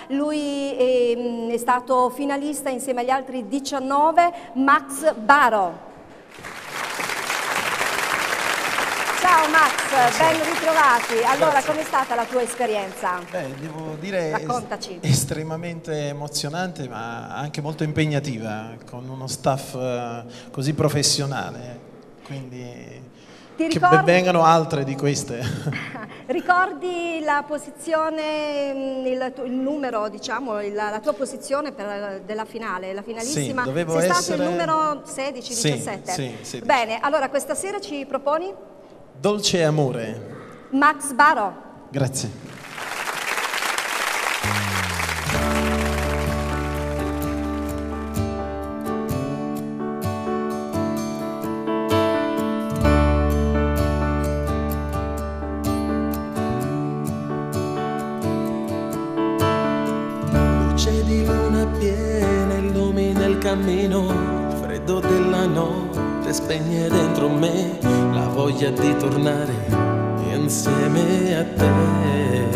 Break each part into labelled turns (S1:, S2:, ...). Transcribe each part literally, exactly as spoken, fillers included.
S1: lui è, è stato finalista insieme agli altri diciannove, Max Baro. Ciao Max, ben ritrovati. Allora, com'è stata la tua esperienza?
S2: Beh, devo dire
S1: Raccontaci.
S2: es estremamente emozionante, ma anche molto impegnativa, con uno staff uh, così professionale, quindi
S1: Ti
S2: che
S1: ricordi...
S2: ben vengano altre di queste.
S1: Ricordi la posizione, il, il numero, diciamo, il, la tua posizione per, della finale, la finalissima?
S2: Sì, dovevo
S1: Sei
S2: essere...
S1: stato il numero sedici diciassette?
S2: Sì, sì, sedici.
S1: Bene, allora questa sera ci proponi?
S2: Dolce amore.
S1: Max Baro.
S2: Grazie.
S3: Luce di luna piena illumina il cammino, il freddo della notte spegne dentro me la voglia di tornare insieme a te.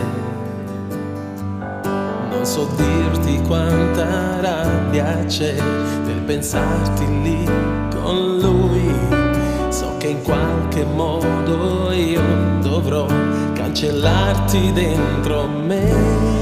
S3: Non so dirti quanta rabbia c'è nel pensarti lì con lui. So che in qualche modo io dovrò cancellarti dentro me.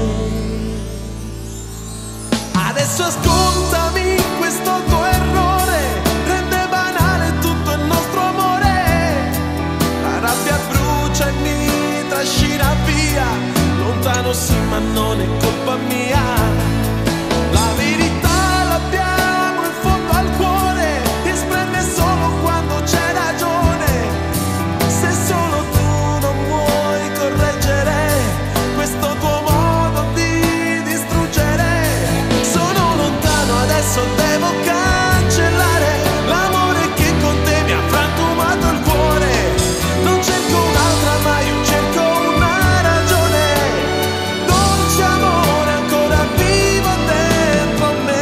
S3: Adesso ascoltami, questo tuo errore rende banale tutto il nostro amore. La rabbia brucia e mi trascina via, lontano sì ma non è colpa mia. La verità l'abbiamo in fondo al cuore, ti esprime solo quando c'è ragione. Se solo tu non vuoi correggere questo tuo modo di distruggere, sono lontano, adesso devo cancellare l'amore che con te mi ha frantumato il cuore. Non cerco un'altra ma io cerco una ragione. Dolce amore ancora vivo dentro me.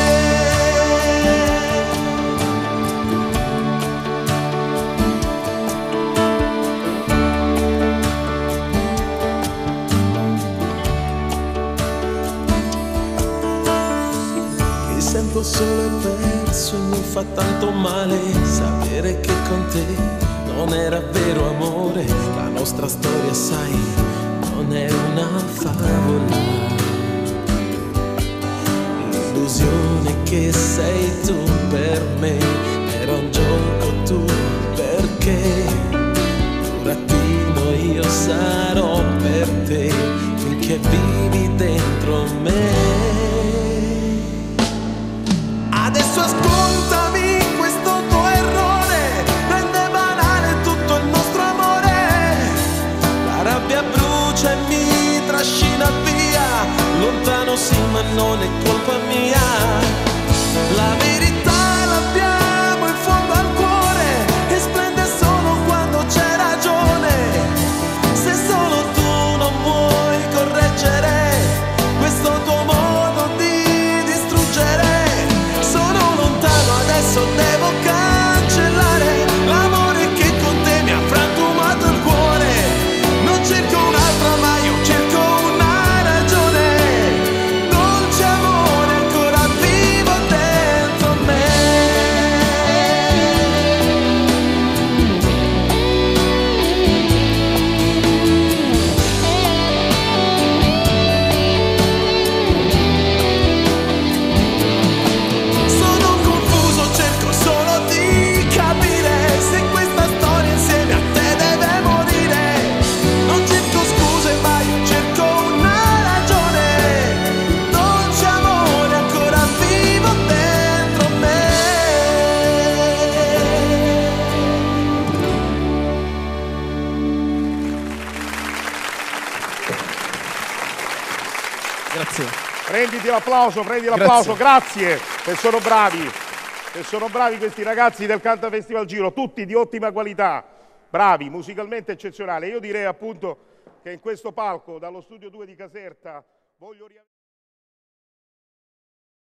S3: Mi sento solo e perso e mi fa tanto male sapere che con te non era vero amore. La nostra storia, sai, non è una favola. L'illusione che sei tu per me era un gioco tu, perché burattino io sarò per te finché vivi dentro me. Adesso ascoltami, questo tuo errore rende banale tutto il nostro amore. La rabbia brucia e mi trascina via, lontano sì ma non è colpa mia. La verità l'abbiamo in fondo al cuore e splende solo quando c'è ragione. Se solo tu non vuoi correggere questo tuo modo di distruggere, sono lontano, adesso devo cancellare l'amore che con te mi ha frantumato il cuore. Non cerco un'altra ma io cerco una ragione. Dolce amore ancora vivo dentro me. Sono confuso, cerco solo di capire se questa storia insieme a te deve morire. Non cerco scuse ma io cerco una ragione. Dolce amore ancora vivo dentro me.
S2: Grazie.
S4: Prenditi l'applauso, prendi l'applauso, grazie, che sono bravi, che sono bravi questi ragazzi del Canta Festival Giro, tutti di ottima qualità, bravi, musicalmente eccezionali. Io direi appunto che in questo palco, dallo studio due di Caserta, voglio riavere...